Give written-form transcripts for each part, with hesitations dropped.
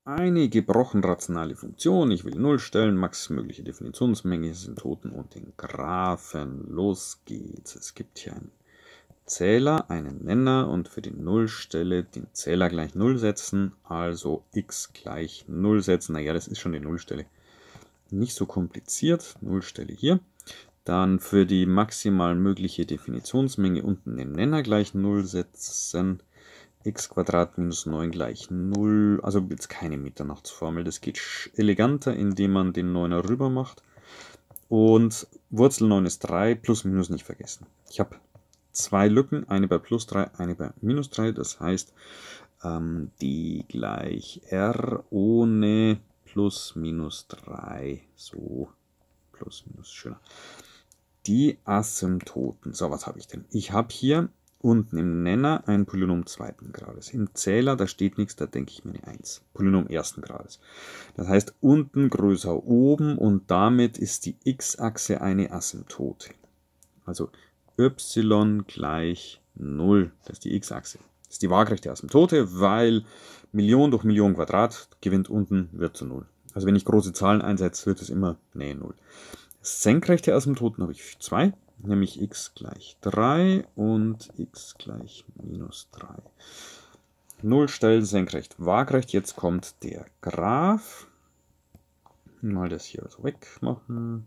eine gebrochen rationale Funktion. Ich will 0 stellen, max mögliche Definitionsmenge, Asymptoten und den Graphen. Los geht's. Es gibt hier einen Zähler, einen Nenner und für die Nullstelle den Zähler gleich 0 setzen, also x gleich 0 setzen. Naja, das ist schon die Nullstelle. Nicht so kompliziert. Nullstelle hier. Dann für die maximal mögliche Definitionsmenge unten den Nenner gleich 0 setzen. x² minus 9 gleich 0. Also jetzt keine Mitternachtsformel. Das geht eleganter, indem man den 9er rüber macht. Und Wurzel 9 ist 3, plus minus nicht vergessen. Ich habe zwei Lücken, eine bei plus 3, eine bei minus 3. Das heißt, die gleich r ohne plus minus 3. So, plus minus, schöner. Die Asymptoten. So, was habe ich denn? Ich habe hier unten im Nenner ein Polynom zweiten Grades. Im Zähler, da steht nichts, da denke ich mir eine 1. Polynom ersten Grades. Das heißt, unten größer oben und damit ist die x-Achse eine Asymptote. Also y gleich 0. Das ist die x-Achse. Das ist die waagrechte Asymptote, weil Million durch Million Quadrat gewinnt unten, wird zu 0. Also wenn ich große Zahlen einsetze, wird es immer Nähe 0. Senkrechte Asymptoten habe ich 2, nämlich x gleich 3 und x gleich minus 3. 0 stellen, senkrecht, waagrecht. Jetzt kommt der Graph. Mal das hier so wegmachen.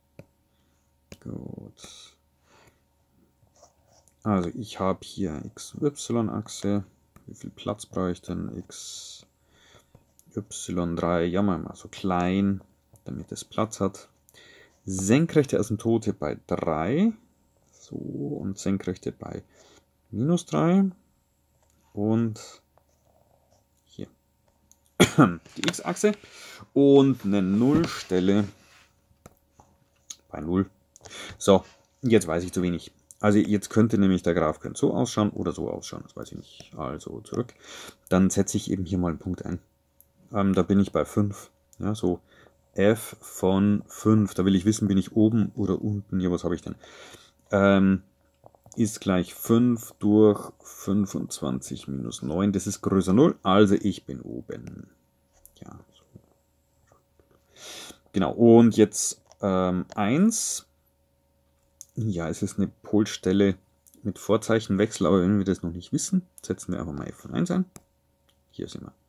Gut. Also ich habe hier xy-Achse. Wie viel Platz brauche ich denn? x, y3, ja mal so klein, damit es Platz hat. Senkrechte Asymptote bei 3. So, und senkrechte bei minus 3. Und hier die x-Achse. Und eine Nullstelle bei 0. So, jetzt weiß ich zu wenig. Also jetzt könnte nämlich der Graph so ausschauen oder so ausschauen. Das weiß ich nicht. Also zurück. Dann setze ich eben hier mal einen Punkt ein. Da bin ich bei 5. Ja, so. f von 5, da will ich wissen, bin ich oben oder unten, ja, was habe ich denn? Ist gleich 5 durch 25 minus 9, das ist größer 0, also ich bin oben. Ja, so. Genau, und jetzt 1, ja, es ist eine Polstelle mit Vorzeichenwechsel, aber wenn wir das noch nicht wissen, setzen wir einfach mal f von 1 ein. Hier sind wir.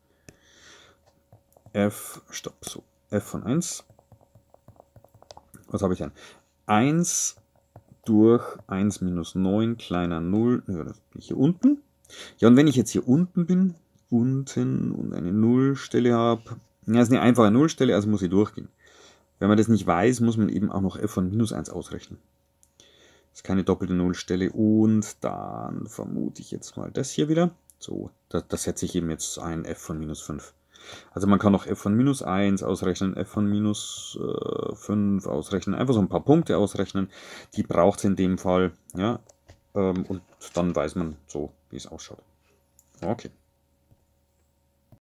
Stopp, so. f von 1. Was habe ich denn? 1 durch 1 minus 9 kleiner 0. Ja, das bin ich hier unten. Ja, und wenn ich jetzt hier unten bin, unten und eine Nullstelle habe, ja, das ist eine einfache Nullstelle, also muss ich durchgehen. Wenn man das nicht weiß, muss man eben auch noch f von minus 1 ausrechnen. Das ist keine doppelte Nullstelle. Und dann vermute ich jetzt mal das hier wieder. So, das setze ich eben jetzt ein, f von minus 5. Also man kann noch f von minus 1 ausrechnen, f von minus 5 ausrechnen, einfach so ein paar Punkte ausrechnen. Die braucht es in dem Fall, ja, und dann weiß man so, wie es ausschaut. Okay.